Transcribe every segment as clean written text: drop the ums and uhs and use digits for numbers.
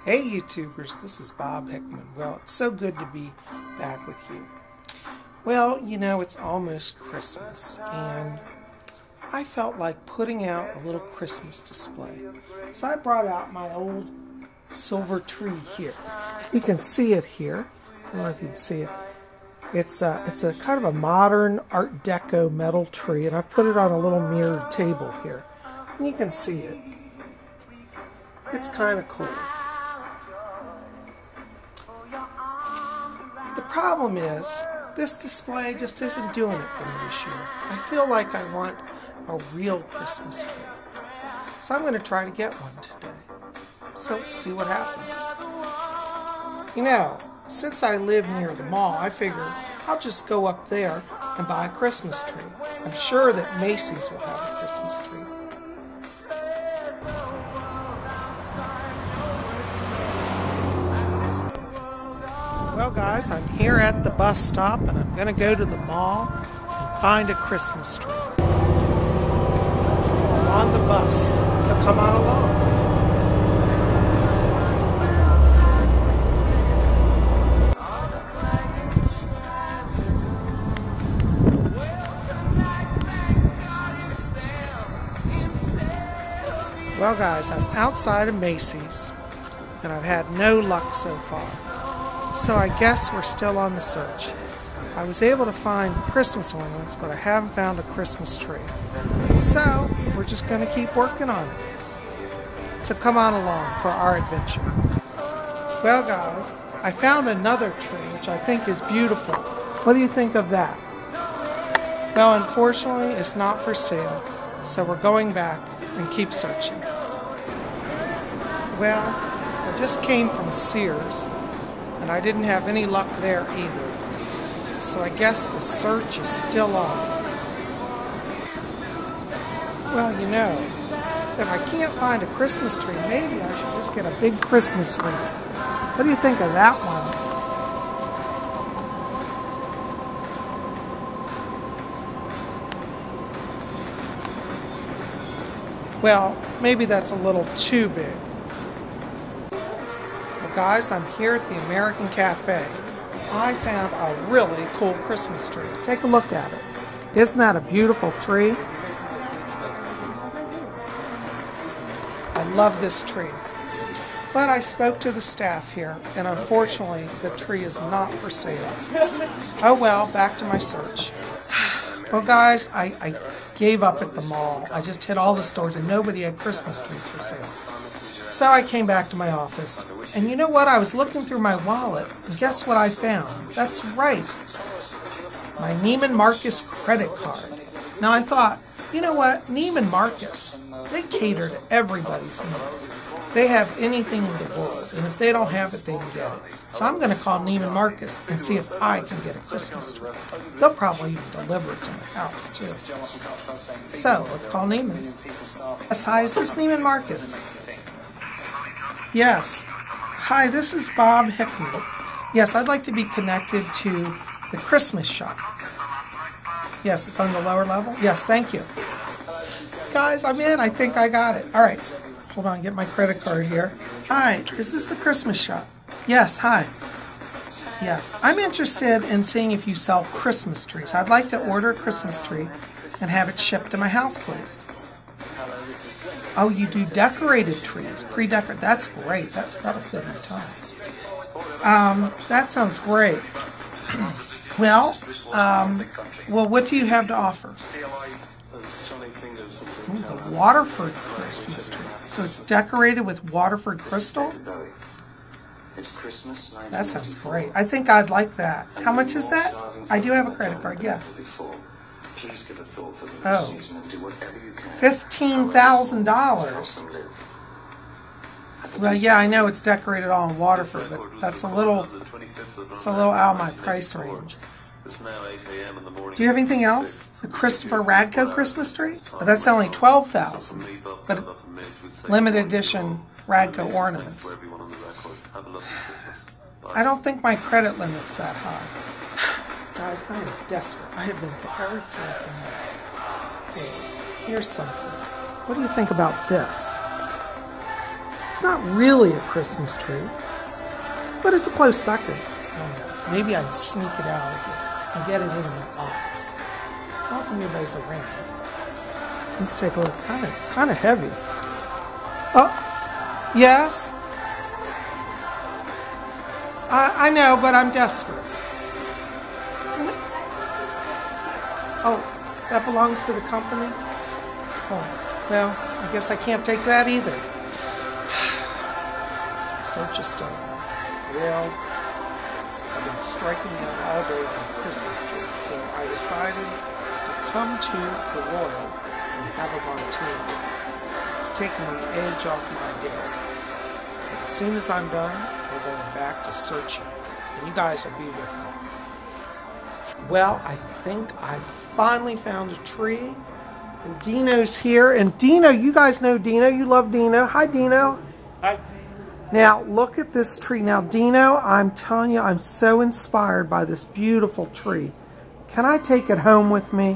Hey YouTubers, this is Bob Hickman. Well, it's so good to be back with you. Well, you know, it's almost Christmas, and I felt like putting out a little Christmas display. So I brought out my old silver tree here. You can see it here. I don't know if you can see it. It's a kind of a modern Art Deco metal tree, and I've put it on a little mirrored table here. And you can see it. It's kind of cool. The problem is, this display just isn't doing it for me this year. I feel like I want a real Christmas tree. So I'm going to try to get one today. So, see what happens. You know, since I live near the mall, I figure I'll just go up there and buy a Christmas tree. I'm sure that Macy's will have a Christmas tree. Well guys, I'm here at the bus stop and I'm going to go to the mall and find a Christmas tree. I'm on the bus, so come on along. Well guys, I'm outside of Macy's and I've had no luck so far. So I guess we're still on the search. I was able to find Christmas ornaments, but I haven't found a Christmas tree. So we're just going to keep working on it. So come on along for our adventure. Well guys, I found another tree which I think is beautiful. What do you think of that? Well, unfortunately it's not for sale, so we're going back and keep searching. Well, I just came from Sears, and I didn't have any luck there either. So I guess the search is still on. Well, you know, if I can't find a Christmas tree, maybe I should just get a big Christmas tree. What do you think of that one? Well, maybe that's a little too big. Guys, I'm here at the American Cafe. I found a really cool Christmas tree. Take a look at it. Isn't that a beautiful tree? I love this tree. But I spoke to the staff here, and unfortunately, the tree is not for sale. Oh well, back to my search. Well guys, I gave up at the mall. I just hit all the stores and nobody had Christmas trees for sale. So I came back to my office, and you know what? I was looking through my wallet, and guess what I found? That's right, my Neiman Marcus credit card. Now I thought, you know what? Neiman Marcus, they cater to everybody's needs. They have anything in the world, and if they don't have it, they can get it. So I'm going to call Neiman Marcus and see if I can get a Christmas tree. They'll probably even deliver it to my house, too. So, let's call Neiman's. Yes, hi, is this Neiman Marcus? Yes. Hi, this is Bob Hickman. Yes, I'd like to be connected to the Christmas shop. Yes, it's on the lower level? Yes, thank you. Guys, I'm in. I think I got it. All right. Hold on, get my credit card here. Hi, is this the Christmas shop? Yes, hi. Yes, I'm interested in seeing if you sell Christmas trees. I'd like to order a Christmas tree and have it shipped to my house, please. Oh, you do decorated trees, pre-decorated. That's great. That'll save me time. That sounds great. Well, what do you have to offer? Ooh, the Waterford Christmas tree. So it's decorated with Waterford crystal? That sounds great. I think I'd like that. How much is that? I do have a credit card, yes. Oh, $15,000. Well, yeah, I know it's decorated all in Waterford, but it's a little out of my price range. Do you have anything else? The Christopher Radko Christmas tree? Oh, that's only $12,000, but limited edition Radko ornaments. I don't think my credit limit's that high. Guys, I am desperate. I have been to every store. Hey, here's something. What do you think about this? It's not really a Christmas tree, but it's a close second. Oh, no. Maybe I'd sneak it out of here and get it into my office. I don't think anybody's around. Let's take a look. It's kind of heavy. Oh, yes? I know, but I'm desperate. Oh, that belongs to the company? Oh, well, I guess I can't take that either. Search is still on. Well, I've been striking out all day on a Christmas tree, so I decided to come to the Royal and have a martini. It's taking the edge off my day. But as soon as I'm done, we're going back to searching, and you guys will be with me. Well, I think I finally found a tree, and Dino's here. And Dino, you guys know Dino. You love Dino. Hi, Dino. Hi. Now, look at this tree. Now, Dino, I'm telling you, I'm so inspired by this beautiful tree. Can I take it home with me?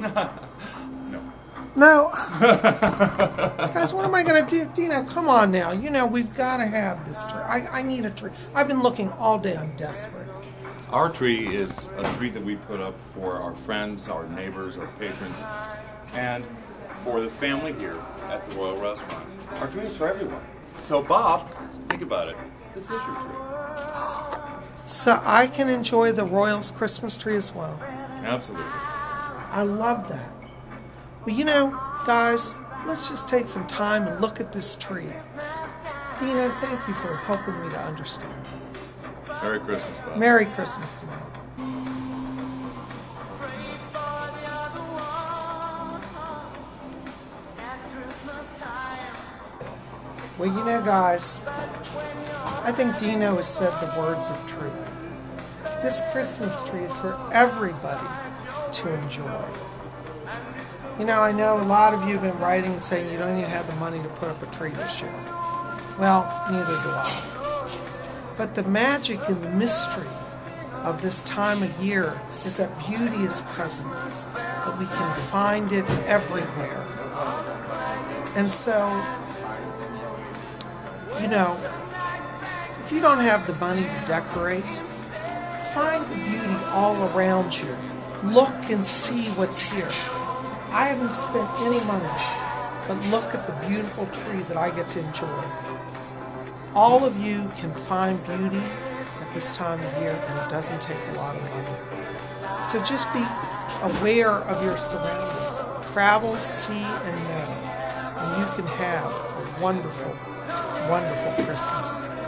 No. Guys, what am I going to do? Dino, come on now. You know, we've got to have this tree. I need a tree. I've been looking all day. I'm desperate. Our tree is a tree that we put up for our friends, our neighbors, our patrons, and for the family here at the Royal Restaurant. Our tree is for everyone. So, Bob, think about it. This is your tree. So I can enjoy the Royals Christmas tree as well. Absolutely. I love that. Well, you know, guys, let's just take some time and look at this tree. Dino, thank you for helping me to understand. Merry Christmas, Bob. Merry Christmas, Dino. Well, you know, guys, I think Dino has said the words of truth. This Christmas tree is for everybody to enjoy. You know, I know a lot of you have been writing and saying you don't even have the money to put up a tree this year. Well, neither do I. But the magic and the mystery of this time of year is that beauty is present, that we can find it everywhere. And so, you know, if you don't have the money to decorate, find the beauty all around you. Look and see what's here. I haven't spent any money, but look at the beautiful tree that I get to enjoy. All of you can find beauty at this time of year, and it doesn't take a lot of money. So just be aware of your surroundings. Travel, see, and know. And you can have a wonderful, wonderful Christmas.